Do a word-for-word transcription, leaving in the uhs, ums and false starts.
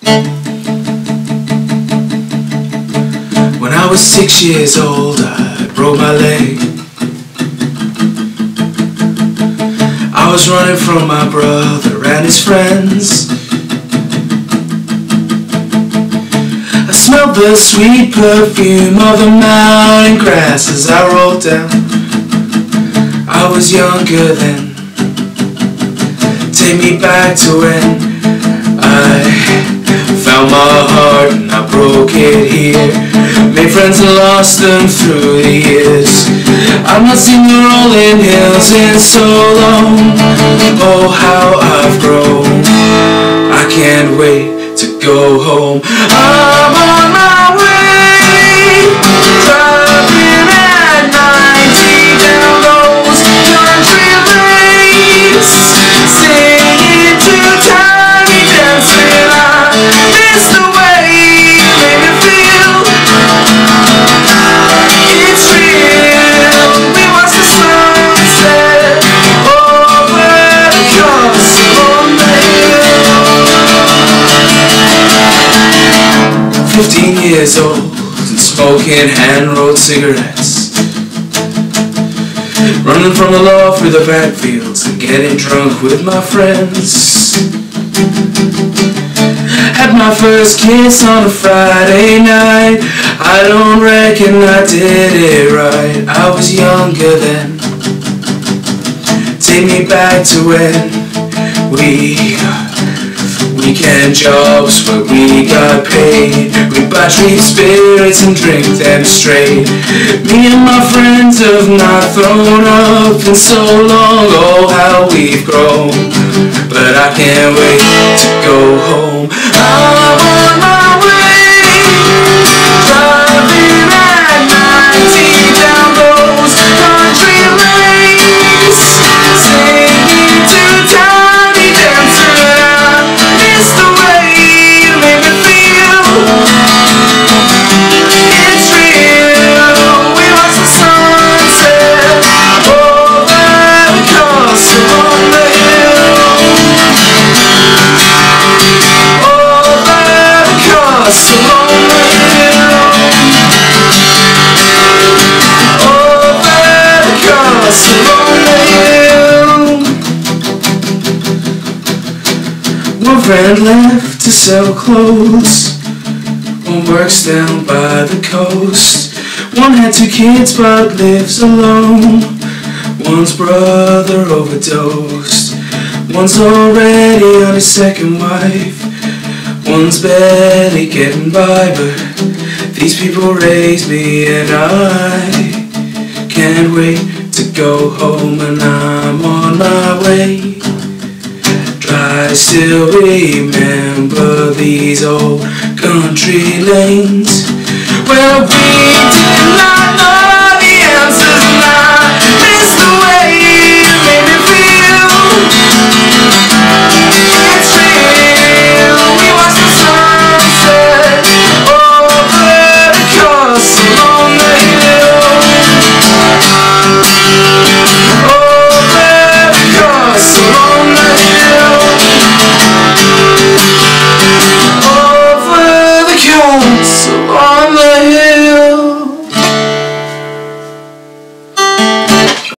When I was six years old, I broke my leg. I was running from my brother and his friends. I smelled the sweet perfume of the mountain grass as I rolled down. I was younger then. Take me back to when I found my heart and I broke it here. Made friends and lost them through the years. I've not seen the rolling hills in so long. Oh, how I've grown. I can't wait to go home. I'm on my way, driving at ninety down those country lanes, singing to tiny dancing. I miss the way you made me feel. It's real. We watch the sunset over the castle hill. Fifteen years old and smoking hand-rolled cigarettes, running from the law through the backfields and getting drunk with my friends. Had my first kiss on a Friday night. I don't reckon I did it right. I was younger then. Take me back to when we weekend jobs where we got paid. We buy cheap spirits and drink them straight. Me and my friends have not thrown up in so long. Oh, how we've grown. But I can't wait to go home. I'm on my way, driving at ninety down those country lanes, singing to tiny dancing. I miss the way you made me feel. It's real. We watch the sunset over the castle on the hill. One friend left to sell clothes. One works down by the coast. One had two kids but lives alone. One's brother overdosed. One's already on his second wife. One's barely getting by, but these people raised me and I can't wait to go home. And I'm on my way. I still remember these old country lanes where we did not know